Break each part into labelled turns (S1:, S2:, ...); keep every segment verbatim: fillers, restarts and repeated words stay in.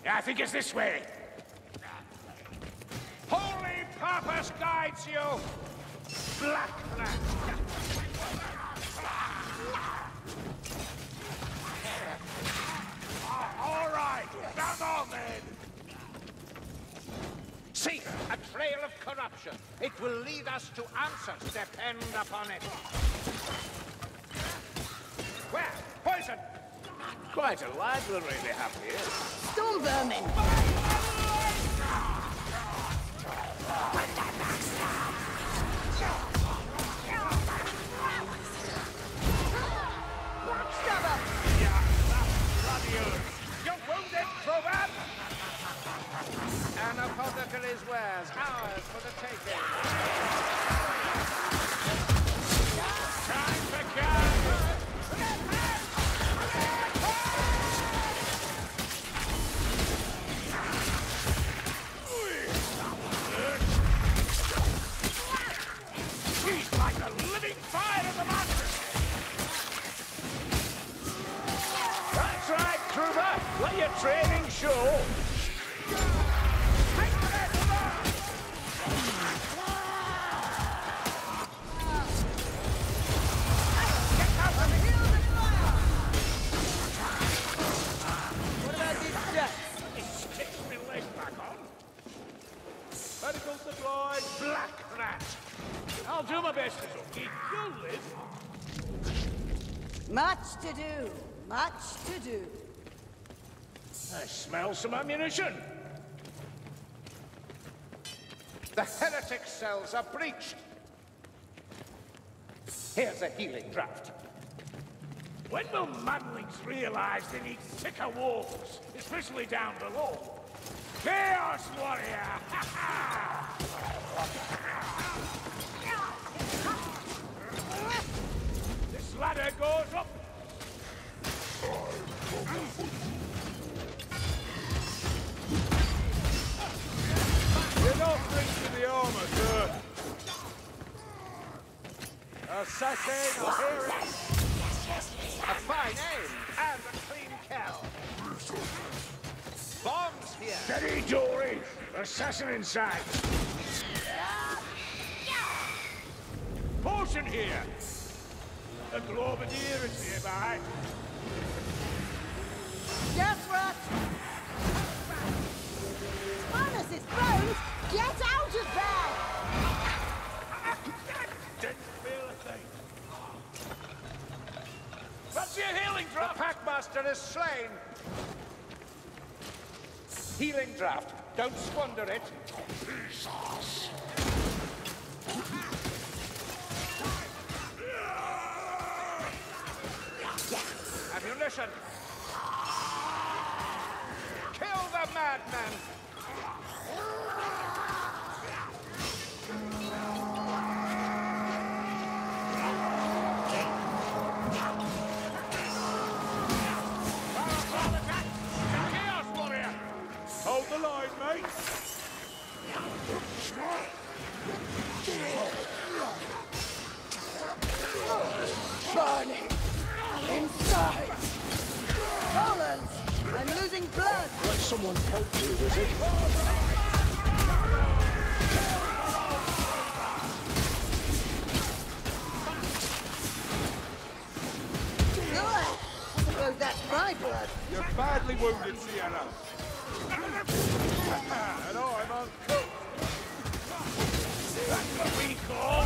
S1: I think it's this way. Holy purpose guides you! Black Rat! All right, come on then! See, a trail of corruption. It will lead us to answers, depend upon it. Where? Poison!
S2: Quite a library they have here.
S3: Storm vermin! Backstabber!
S1: Yeah, that's bloody yours. You're wounded, Crobat!
S2: An apothecary's wares, ours for the taking.
S1: Time to go! He's like the living fire of the monster!
S2: That's right, Kruber. Let your training show.
S3: What about these jets?
S1: It sticks my leg back on.
S2: Medical supplies.
S1: Black Rat!
S2: I'll do my best to keep you live.
S3: Much to do. Much to do.
S1: I smell some ammunition.
S2: The heretic cells are breached. Here's a healing draft.
S1: When will manlings realize they need thicker walls, especially down below? Chaos Warrior! Ha ha! This ladder goes up.
S2: You're not breaching the armor, sir. Assassin, here it. A fine aim and a clean kill. Bombs here.
S1: Steady, Dory! Assassin inside! Potion here! The Globadier is nearby.
S3: Yes, Rat! Manus is thrown! Get out of there!
S1: Didn't feel a thing. Fancy a healing
S2: The
S1: drop?
S2: Packmaster is slain. Healing draft. Don't squander it.
S1: Jesus!
S2: Ammunition. Kill the madman.
S1: Chaos Warrior!
S2: Hold the line, mate.
S3: Burning! Inside! Rollins! I'm losing blood!
S2: Let someone help you, wizard.
S3: Good! I suppose that's my blood.
S2: You're badly wounded, Sienna. And I'm uncooked.
S1: That's what we call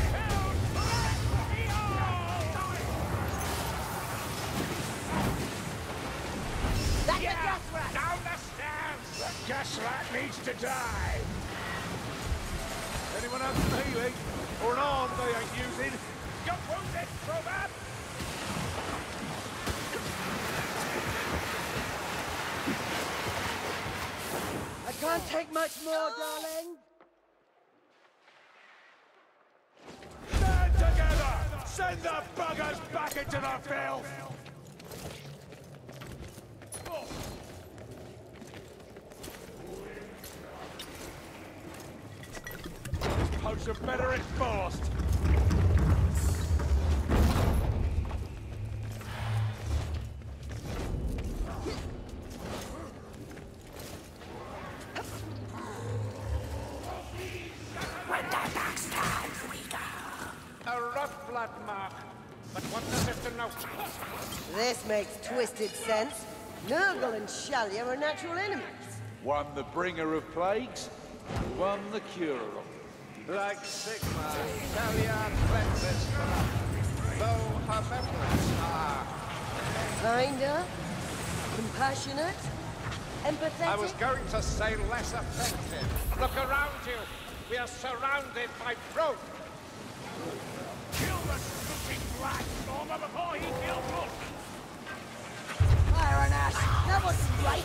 S3: That's
S1: Yeah,
S3: a gas rat!
S1: down the stairs! The gas rat needs to die!
S2: Anyone have some healing? Or an arm they ain't using?
S1: You're wounded, Crobat!
S3: I can't take much more, darling.
S1: Stand together! Send the buggers back into the filth!
S2: This potion better and fast. A rough blood mark. But what does it denote?
S3: This makes twisted sense. Nurgle and Shalia are natural enemies.
S4: One the bringer of plagues, one the cure of them.
S2: Like Sigma, Talia cleanses corrupt, though her memories are.
S3: Kinder, compassionate, empathetic.
S2: I was going to say less effective. Look around you. We are surrounded by broke.
S1: Kill the stupid black stormer before he kills us!
S3: Fire on us. That was right.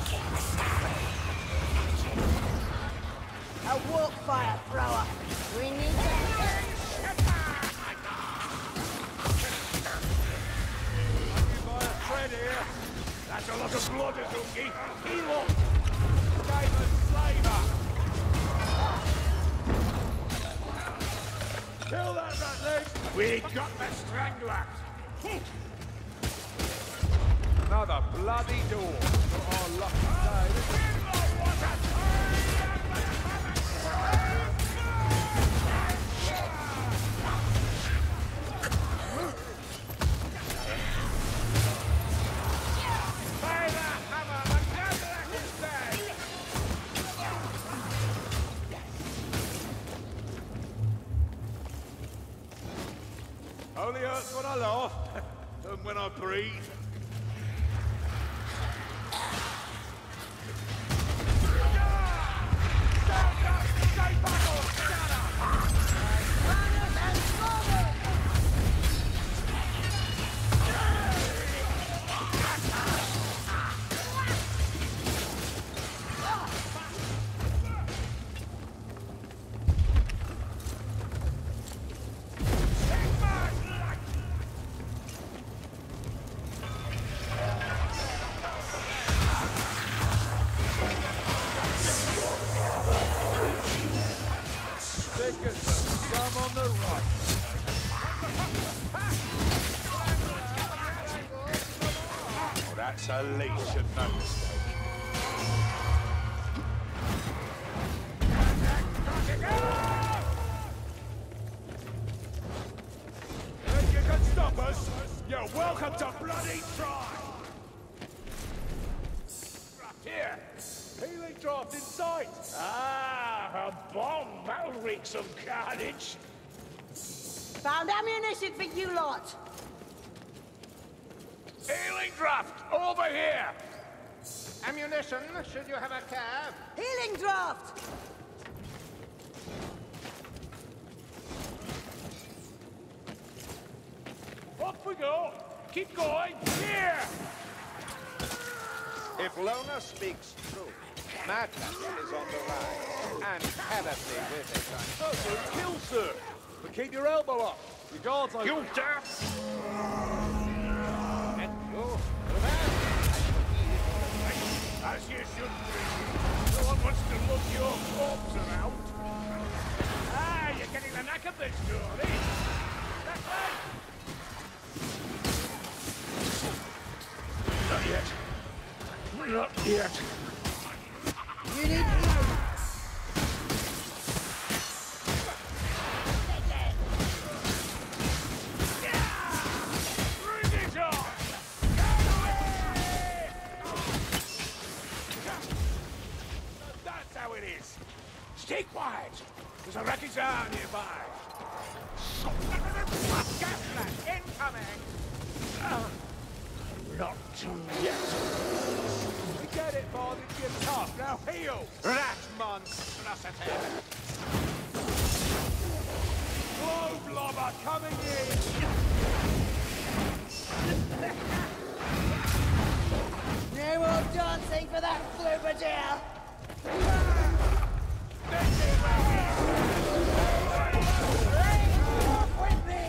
S3: A walk fire thrower. We need to...
S1: Fred here. That's a lot of blood, Azungi. Heal up. David Slaver. Kill that rat leg. We got the Stranglers.
S4: Another bloody door. Oh, lucky day.
S1: Only hurts when I laugh, and when I breathe.
S4: Some on the right. Oh, that's a leash and no mistake.
S1: Think you can stop us? You're welcome to bloody try! Here! Healing draft in sight! Ah, a bomb! That'll wreak some carnage!
S3: Found ammunition for you lot.
S1: Healing draft! Over here!
S2: Ammunition, should you have a cab?
S3: Healing draft.
S1: Off we go! Keep going! Here!
S2: If Lona speaks true, madness is on the rise, and terribly with it, I'm
S4: Oh, so kill, sir. But keep your elbow up. Your guard's open.
S1: You dare!
S2: And you,
S1: As you should be. No one wants to look your corpse around. Ah, you're getting the knack of this story. That's right. Not yet. Not yet.
S3: You need healing.
S1: Bring it on! That's how it is. Stay quiet. There's a wreckage arm nearby.
S2: gas flash incoming!
S1: Uh, not yet.
S4: Get it, Martin. You're tough. Now heal.
S2: That monstrosity!
S1: Blow blobber coming in!
S3: No more dancing for that flubberjail. With me.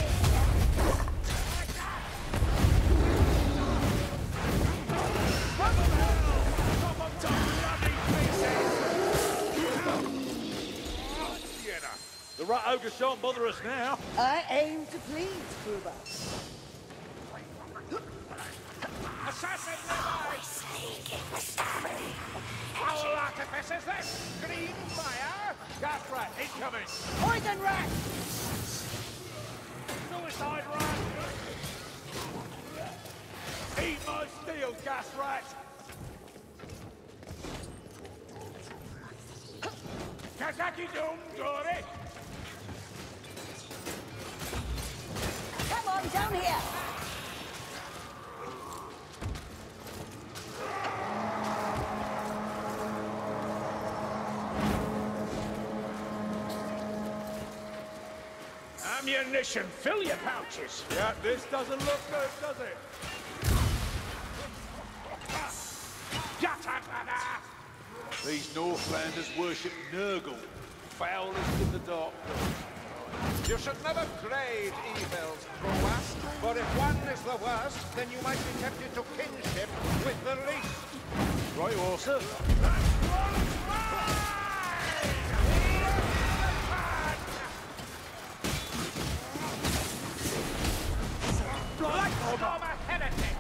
S4: The rat ogre shan't bother us now.
S3: I aim to please, Kruber.
S2: Assassin nearby! Foul artifice is this! Green fire! Gas rat incoming!
S3: Poison rat!
S1: Suicide rat!
S2: Eat my steel, gas rat!
S1: Kazaki Doom, Dory!
S3: Come on, down here!
S1: Ammunition, fill your pouches!
S2: Yeah, this doesn't look good, does it?
S1: Yatakada!
S4: These Northlanders worship Nurgle, foulest in the dark.
S2: You should never grade evils, Troas, for if one is the worst, then you might be tempted to kinship with the least.
S4: Right, Orsa.
S1: Blood of a heretic!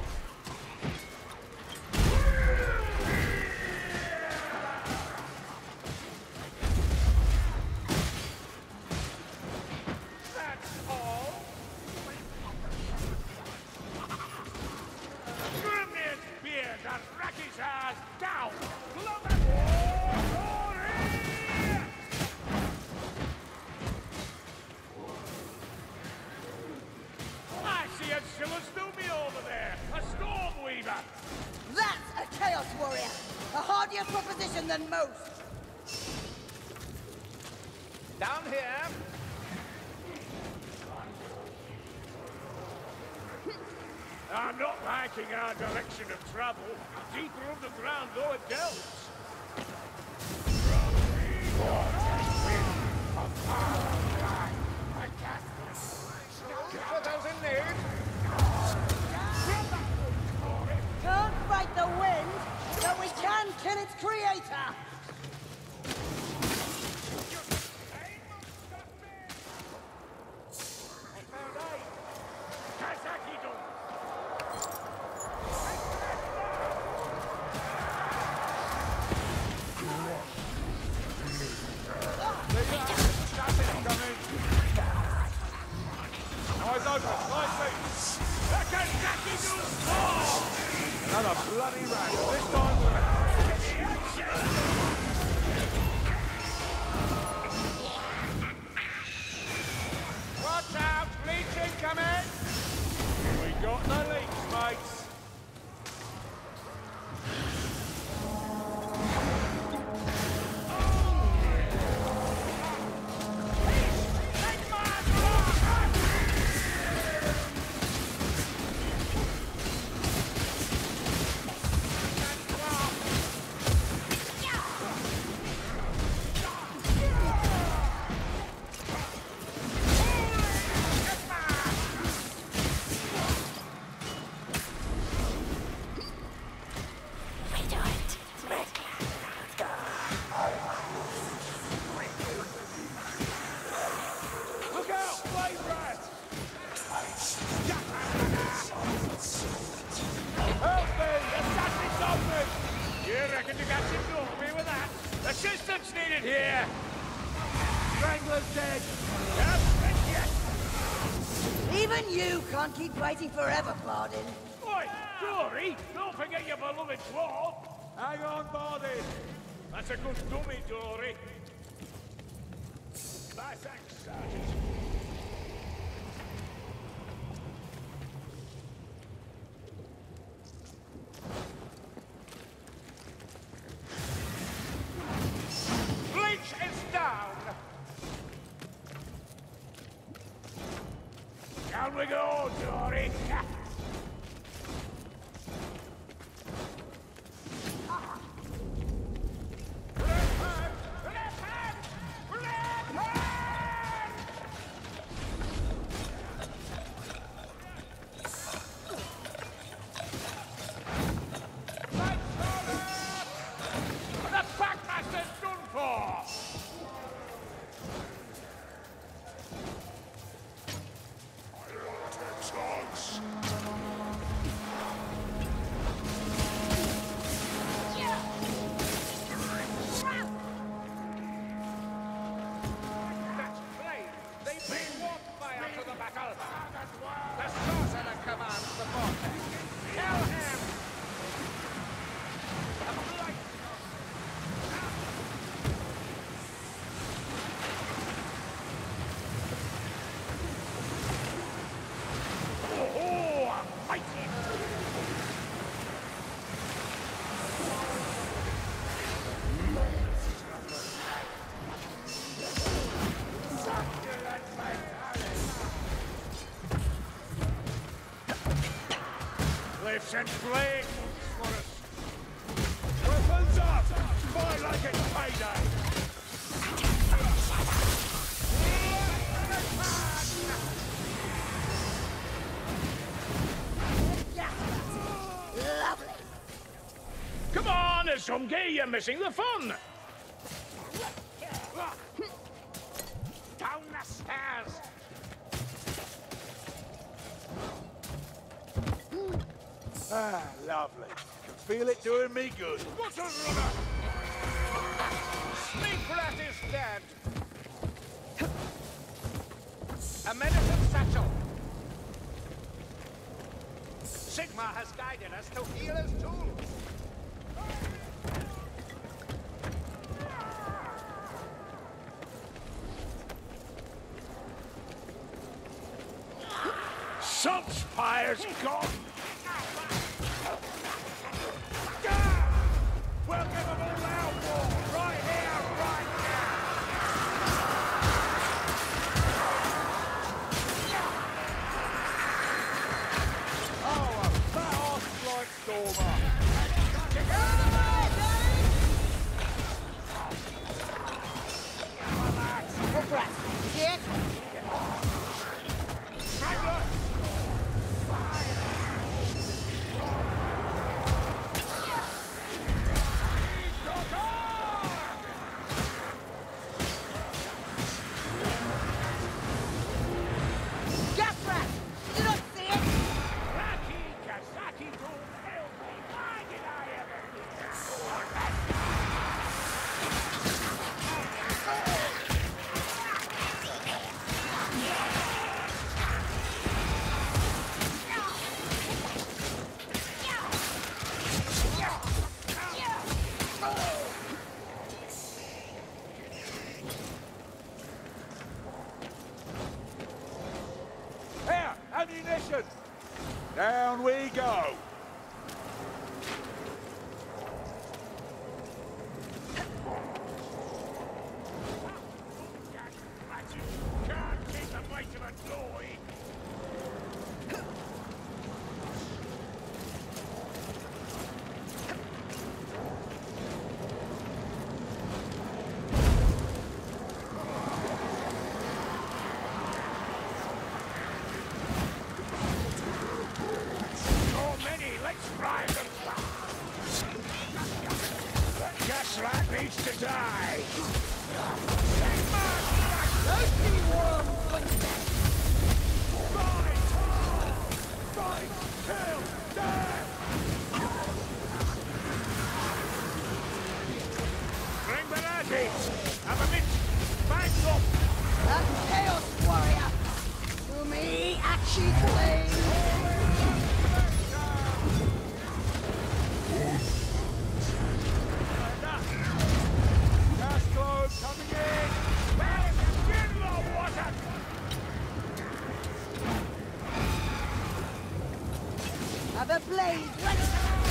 S1: That's all? Grimnir's beard and Raki's ass down! Love it! I see a Shilastumi over there! A Stormweaver!
S3: That's a Chaos Warrior! A hardier proposition than most!
S2: Down here.
S1: I'm not liking our direction of travel. Deeper underground though it delves.
S2: For those in need.
S3: Can't fight the wind, but we can kill its creator!
S1: Kazaki-do!
S2: Stop it, coming. Eyes open, light feet.
S1: The Kazaki-do fall!
S2: Another bloody rat. This time we're... Watch out! Leech incoming! We got the leech, mates.
S1: Look out! Blade rat! Help me! The assassin's open! You reckon you got some me with that? Assistance needed here! Strangler's dead! Yep, yes!
S3: Even you can't keep fighting forever, Bardin.
S1: Oi, Dory! Don't forget your beloved dwarf!
S2: Hang on, Bardin.
S1: That's a good dummy, Dory. My thanks, Sergeant.
S2: Leech is down.
S1: Down we go, Dory! sent flames for us. Weapons up! Fight like it's payday!
S3: Lovely.
S1: Come on, Azumgi, you're missing the fun! Down the stairs!
S4: Ah, lovely. Can feel it doing me good.
S1: What's a runner?
S2: Sneak rat is dead. A medicine satchel. Sigma has guided us to healer's tools.
S1: Salt Spire's gone! We'll give them all our war, right here, right now!
S4: Oh, a fat ass like Stormer.
S3: What breath? Shit.
S1: Strangler!
S3: Gas rat! You don't see it?
S1: Raki Kazaki don't help me! Why did I ever do that?
S4: Here, ammunition. Down we go.
S1: Can't keep the weight of a toy! So many, let's drive them! That gas rat needs to die! Fight! Fight! Kill! Death! Bring Benazzi! Have a mitch! Back up!
S3: A Chaos Warrior! To me, Achi Flame!
S4: Gas globe coming in.
S1: Where is the funeral water?
S3: Have a blaze ready!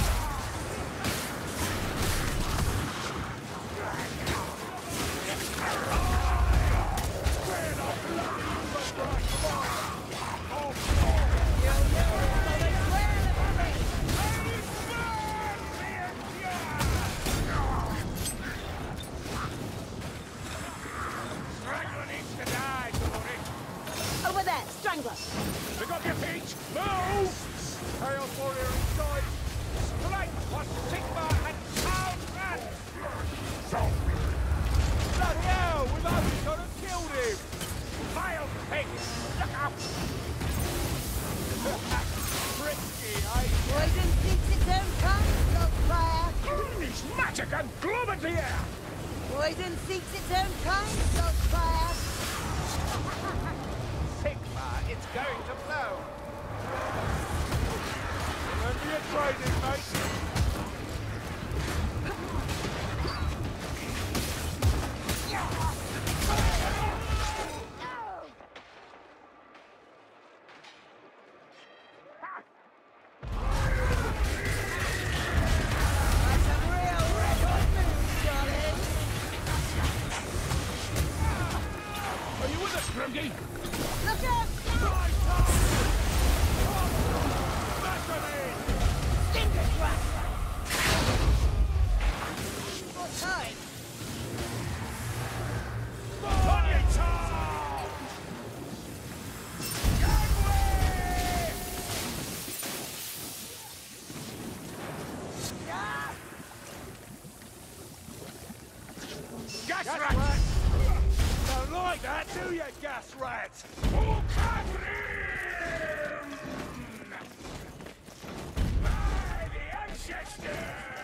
S1: Strangler needs to die, Dory!
S3: Over there, Strangler!
S1: Pick up your feet! Move!
S4: Chaos Warrior inside.
S2: Strike what Sigma and Town ran.
S4: Bloody hell, we've only got to killed him.
S1: Vile pig! Look out!
S4: Frisky, eh?
S3: Poison seeks its own kind, Saltfire!
S1: These magic and gloom at the air!
S3: Poison seeks its own kind, Saltfire!
S2: Sigma, it's going to blow.
S4: Remember your training, mate.
S3: That's a real record move, darling!
S1: Are you with us, Grimgy?
S3: Look out!
S1: Smash them in! Gas,
S2: Gas
S1: rat!
S2: rat!
S1: Don't like that, do you, gas rat? Oh, Catherine! By the ancestors!